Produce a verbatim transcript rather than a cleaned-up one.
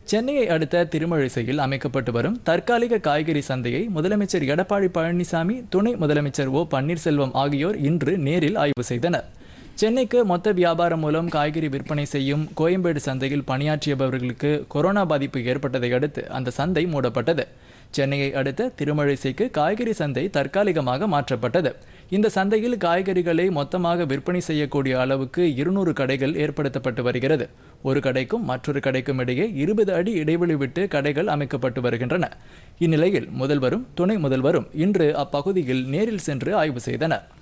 சென்னையை அடுத்த திருமழிசையில் அமைக்கப்பட்டு வரும் தற்காலிக காய்கறி சந்தையை முதலமைச்சர் எடப்பாடி பழனிசாமி, துணை முதலமைச்சர் ஓ பன்னீர்செல்வம் ஆகியோர் இன்று நேரில் ஆய்வு செய்தனர். சென்னைக்கு மொத்த வியாபாரம் மூலம் காய்கறி விற்பனை செய்யும் கோயம்பேடு சந்தையில் பணியாற்றியவர்களுக்கு கொரோனா பாதிப்பு ஏற்பட்டதை அடுத்து அந்த சந்தை மூடப்பட்டது. சென்னையை அடுத்த திருமழிசைக்கு காய்கறி சந்தை தற்காலிகமாக மாற்றப்பட்டது. இந்த சந்தையில் காய்கறிகளை மொத்தமாக விற்பனை செய்யக்கூடிய அளவுக்கு இருநூறு கடைகள் ஏற்படுத்தப்பட்டு வருகிறது. ஒரு கடைக்கும் மற்றொரு கடைக்கும் இடையே இருபது அடி இடைவெளி விட்டு கடைகள் அமைக்கப்பட்டு வருகின்றன. இந்நிலையில் முதல்வரும் துணை முதல்வரும் இன்று அப்பகுதியில் நேரில் சென்று ஆய்வு செய்தனர்.